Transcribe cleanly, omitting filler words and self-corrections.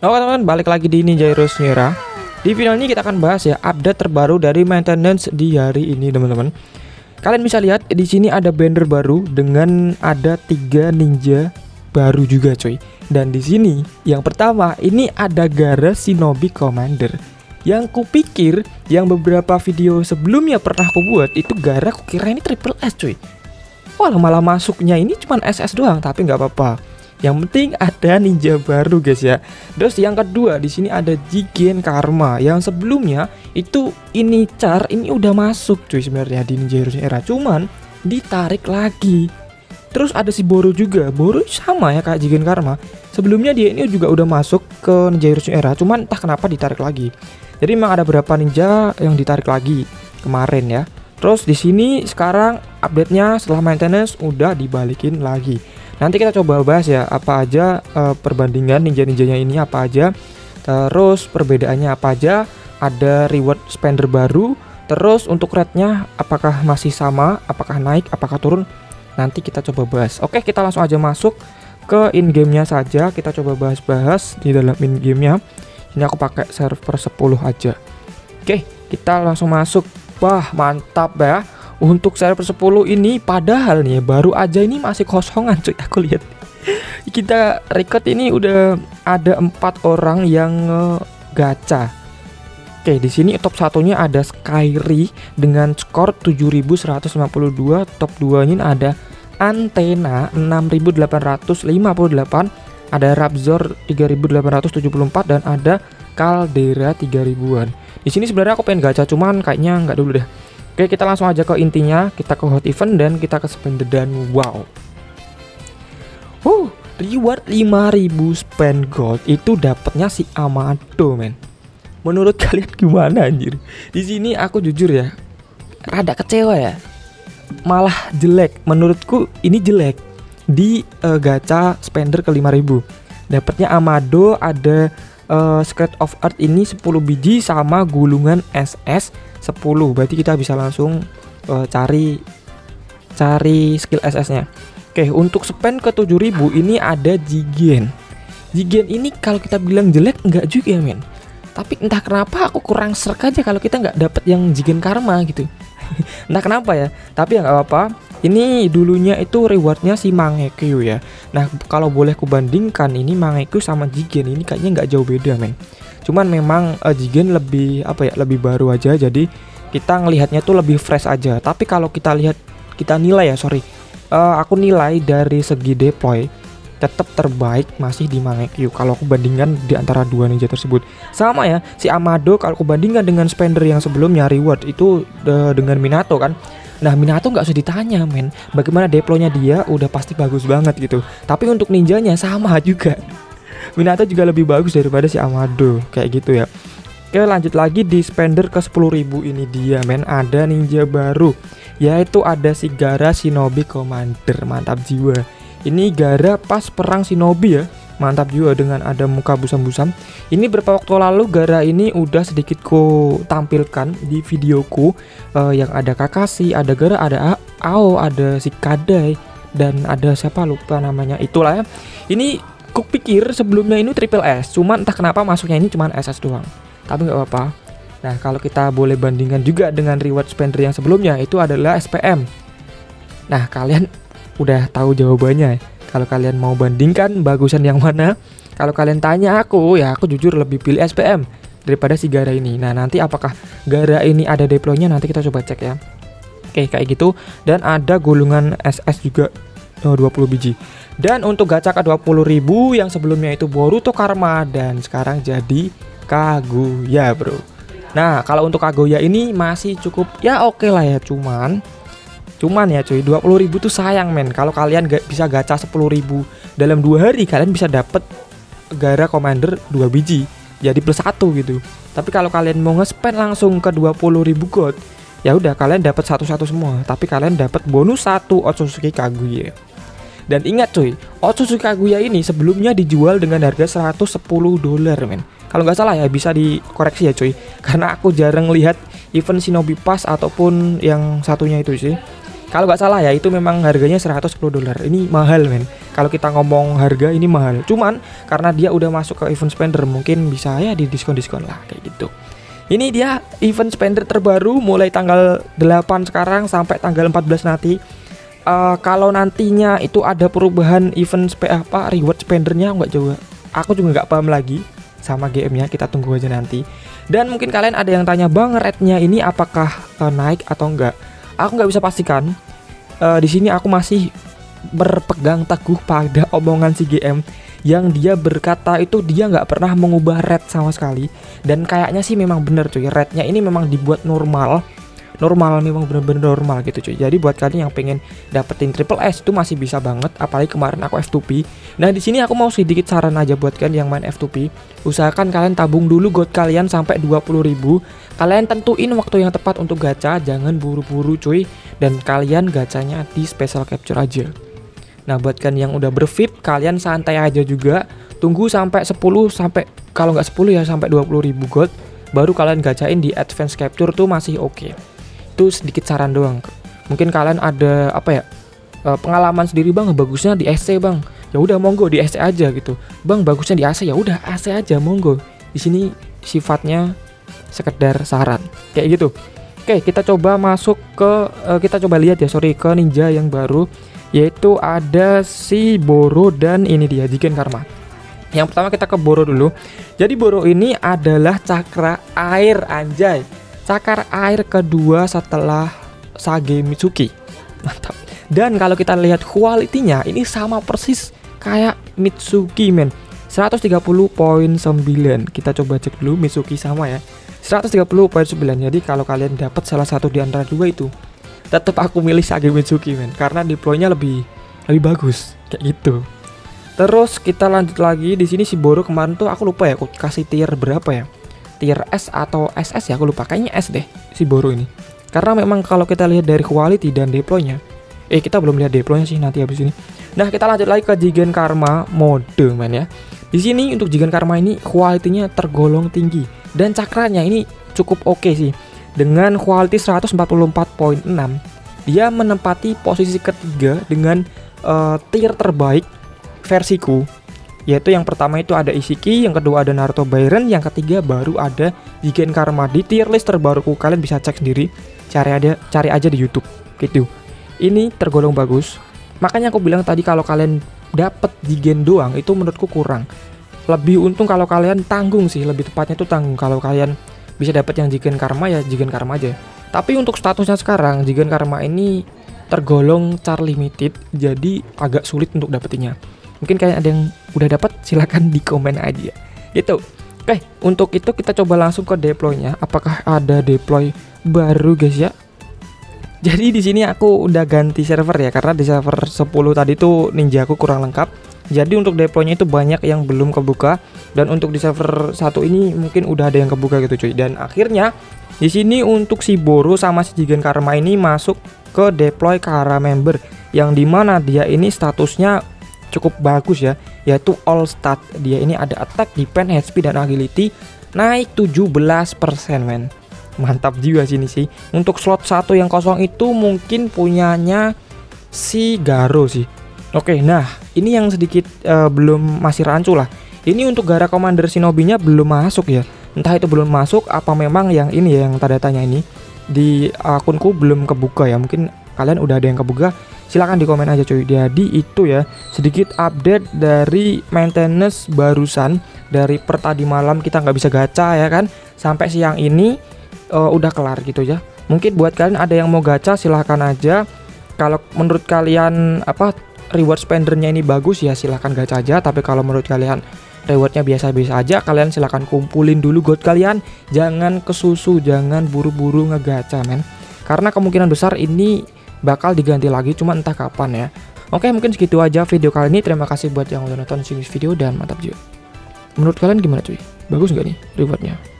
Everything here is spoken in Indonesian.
Oke teman-teman, balik lagi di Ninja Heroes New Era. Di video ini kita akan bahas ya update terbaru dari maintenance di hari ini teman-teman. Kalian bisa lihat di sini ada banner baru dengan ada 3 ninja baru juga coy. Dan di sini yang pertama ini ada Gaara Shinobi Commander. Yang kupikir yang beberapa video sebelumnya pernah aku buat itu Gaara kukira ini triple S coy. Wah malah masuknya ini cuma SS doang, tapi nggak apa-apa. Yang penting ada ninja baru guys ya. Terus yang kedua di sini ada Jigen Karma yang sebelumnya itu ini ini udah masuk cuy sebenarnya di Ninja Heroes Era, cuman ditarik lagi. Terus ada si Boro juga. Boro sama ya kayak Jigen Karma. Sebelumnya dia ini juga udah masuk ke Ninja Heroes Era, cuman entah kenapa ditarik lagi. Jadi memang ada beberapa ninja yang ditarik lagi kemarin ya. Terus di sini sekarang update-nya setelah maintenance udah dibalikin lagi. Nanti kita coba bahas ya apa aja perbandingan ninja-ninjanya ini apa aja. Terus perbedaannya apa aja. Ada reward spender baru. Terus untuk rate-nya apakah masih sama, apakah naik, apakah turun. Nanti kita coba bahas. Oke, kita langsung aja masuk ke in-game-nya saja. Kita coba bahas-bahas di dalam in-game-nya. Ini aku pakai server 10 aja. Oke, kita langsung masuk. Wah, mantap ya. Untuk server 10 ini padahal nih baru aja ini masih kosongan cuy, aku lihat. Kita record ini udah ada 4 orang yang gacha. Oke, di sini top satunya ada Skyri dengan skor 7152, top 2 ini ada Antena 6858, ada Rapzor 3874 dan ada Caldera 3000-an. Di sini sebenarnya aku pengen gacha cuman kayaknya nggak dulu deh. Oke, kita langsung aja ke intinya. Kita ke hot event dan kita ke spender dan wow. Reward 5000 spend gold itu dapatnya si Amado, men. Menurut kalian gimana anjir? Di sini aku jujur ya, rada kecewa ya. Malah jelek. Menurutku ini jelek. Di gacha spender ke 5000. Dapatnya Amado, ada Secret of Earth ini 10 biji sama gulungan SS 10. Berarti kita bisa langsung cari skill SS-nya. Oke, untuk spend ke 7000 ini ada Jigen. Jigen ini kalau kita bilang jelek enggak juga men. Tapi entah kenapa aku kurang serk aja kalau kita nggak dapet yang Jigen Karma gitu. Entah kenapa ya. Tapi ya nggak apa-apa. Ini dulunya itu rewardnya si Mangekyo ya. Nah kalau boleh kubandingkan ini Mangekyo sama Jigen ini kayaknya nggak jauh beda men. Cuman memang Jigen lebih lebih baru aja. Jadi kita ngelihatnya tuh lebih fresh aja. Tapi kalau kita lihat, kita nilai ya aku nilai dari segi deploy tetap terbaik masih di Mangekyo kalau aku bandingkan di antara dua ninja tersebut. Sama ya si Amado kalau aku bandingkan dengan spender yang sebelumnya reward itu dengan Minato kan. Nah Minato nggak usah ditanya men, bagaimana deploynya dia udah pasti bagus banget gitu. Tapi untuk ninjanya sama juga. Minato juga lebih bagus daripada si Amado kayak gitu ya. Oke, lanjut lagi di spender ke 10.000 ini dia men, ada ninja baru yaitu ada si Gaara Shinobi Commander. Mantap jiwa. Ini Gaara pas perang Shinobi ya. Mantap juga dengan ada muka busam-busam. Ini beberapa waktu lalu Gaara ini udah sedikit ku tampilkan di videoku yang ada Kakashi, ada Gaara, ada Ao, ada si Kadai dan ada siapa lupa namanya itulah ya. Ini kupikir sebelumnya ini triple S, cuman entah kenapa masuknya ini cuman SS doang. Tapi nggak apa-apa. Nah kalau kita boleh bandingkan juga dengan reward spender yang sebelumnya itu adalah SPM. Nah kalian udah tahu jawabannya. Kalau kalian mau bandingkan bagusan yang mana, kalau kalian tanya aku ya aku jujur lebih pilih SPM daripada si Gaara ini. Nah nanti apakah Gaara ini ada deploynya nanti kita coba cek ya. Oke kayak gitu. Dan ada gulungan SS juga 20 biji. Dan untuk gacha ke 20.000 yang sebelumnya itu Boruto Karma dan sekarang jadi Kaguya bro. Nah kalau untuk Kaguya ini masih cukup ya oke lah ya, cuman ya cuy 20.000 tuh sayang men. Kalau kalian gak bisa gacha 10.000 dalam 2 hari kalian bisa dapet Gaara Commander 2 biji jadi plus 1 gitu. Tapi kalau kalian mau nge-spend langsung ke 20.000 gold ya udah kalian dapat satu-satu semua, tapi kalian dapat bonus 1 Otsutsuki Kaguya. Dan ingat cuy, Otsutsuki Kaguya ini sebelumnya dijual dengan harga $110 men. Kalau nggak salah ya bisa dikoreksi ya cuy, karena aku jarang lihat event Shinobi Pass ataupun yang satunya itu sih. Kalau nggak salah ya itu memang harganya $110. Ini mahal men. Kalau kita ngomong harga ini mahal. Cuman karena dia udah masuk ke event spender mungkin bisa ya di diskon-diskon lah kayak gitu. Ini dia event spender terbaru mulai tanggal 8 sekarang sampai tanggal 14 nanti. Kalau nantinya itu ada perubahan event reward spendernya nggak coba. Aku juga nggak paham lagi sama GM-nya, kita tunggu aja nanti. Dan mungkin kalian ada yang tanya bang, rate-nya ini apakah naik atau enggak? Aku nggak bisa pastikan. Di sini aku masih berpegang teguh pada omongan si GM yang dia berkata itu dia nggak pernah mengubah rate sama sekali. Dan kayaknya sih memang bener cuy, rate-nya ini memang dibuat normal memang bener-bener normal gitu cuy. Jadi buat kalian yang pengen dapetin triple S itu masih bisa banget, apalagi kemarin aku F2P. Nah di sini aku mau sedikit saran aja buat kalian yang main F2P, usahakan kalian tabung dulu gold kalian sampai 20.000. Kalian tentuin waktu yang tepat untuk gacha, jangan buru-buru cuy, dan kalian gacanya di special capture aja. Nah buat kalian yang udah bervip, kalian santai aja juga, tunggu sampai 10 sampai kalau nggak 10 ya sampai 20.000 gold, baru kalian gacain di advance capture tuh masih oke. Itu sedikit saran doang. Mungkin kalian ada pengalaman sendiri bang, bagusnya di SC bang, ya udah monggo di SC aja gitu. Bang bagusnya di AC, ya udah AC aja monggo. Di sini sifatnya sekedar saran kayak gitu. Oke, kita coba masuk ke kita coba lihat ya, ke ninja yang baru, yaitu ada si Boro dan ini dia Jigen Karma. Yang pertama kita ke Boro dulu. Jadi Boro ini adalah cakra air, anjay. Cakar air kedua setelah Sage Mitsuki. Mantap. Dan kalau kita lihat kualitinya ini sama persis kayak Mitsuki men. 130.9. Kita coba cek dulu Mitsuki sama ya. 130.9. Jadi kalau kalian dapat salah satu di antara dua itu, tetap aku milih Sage Mitsuki men, karena deploynya lebih bagus kayak gitu. Terus kita lanjut lagi di sini si Boro kemarin tuh aku lupa ya aku kasih tier berapa ya. Tier S atau SS ya, aku lupa, kayaknya S deh si Boro ini. Karena memang kalau kita lihat dari quality dan deploynya, kita belum lihat deploynya sih nanti habis ini. Nah, kita lanjut lagi ke Jigen Karma mode man ya. Di sini untuk Jigen Karma ini quality-nya tergolong tinggi dan cakranya ini cukup oke sih. Dengan quality 144.6, dia menempati posisi ketiga dengan tier terbaik versiku. Yaitu yang pertama itu ada Isiki, yang kedua ada Naruto Byron, yang ketiga baru ada Jigen Karma. Di tier list terbaruku kalian bisa cek sendiri, cari aja di YouTube gitu. Ini tergolong bagus. Makanya aku bilang tadi kalau kalian dapet Jigen doang itu menurutku kurang. Lebih untung kalau kalian tanggung sih, lebih tepatnya itu tanggung. Kalau kalian bisa dapet yang Jigen Karma ya Jigen Karma aja. Tapi untuk statusnya sekarang Jigen Karma ini tergolong char limited, jadi agak sulit untuk dapetinnya. Mungkin kalian ada yang udah dapat, silahkan di komen aja gitu. Oke, untuk itu kita coba langsung ke deploynya. Apakah ada deploy baru guys ya? Jadi di sini aku udah ganti server ya, karena di server 10 tadi tuh ninja aku kurang lengkap. Jadi untuk deploynya itu banyak yang belum kebuka, dan untuk di server 1 ini mungkin udah ada yang kebuka gitu cuy. Dan akhirnya di sini untuk si Boro sama si Jigen Karma ini masuk ke deploy Kara member, yang dimana dia ini statusnya cukup bagus ya, yaitu all stat. Dia ini ada attack, defense, HP dan agility naik 17% men. Mantap juga sini sih. Untuk slot 1 yang kosong itu mungkin punyanya si Garo sih. Oke, nah ini yang sedikit belum masih rancu lah. Ini untuk Gara Commander Shinobi-nya belum masuk ya. Entah itu belum masuk apa memang yang ini ya, yang tanda tanya ini di akunku belum kebuka ya. Mungkin kalian udah ada yang kebuka, silahkan di komen aja cuy. Jadi itu ya sedikit update dari maintenance barusan. Dari per tadi malam kita nggak bisa gacha ya kan, sampai siang ini udah kelar gitu ya. Mungkin buat kalian ada yang mau gacha silahkan aja. Kalau menurut kalian reward spendernya ini bagus ya silahkan gacha aja. Tapi kalau menurut kalian rewardnya biasa-biasa aja, kalian silahkan kumpulin dulu gold kalian. Jangan kesusu, jangan buru-buru ngegacha men, karena kemungkinan besar ini bakal diganti lagi, cuma entah kapan ya. Oke, mungkin segitu aja video kali ini. Terima kasih buat yang udah nonton video dan mantap juga. Menurut kalian gimana cuy? Bagus nggak nih rewardnya?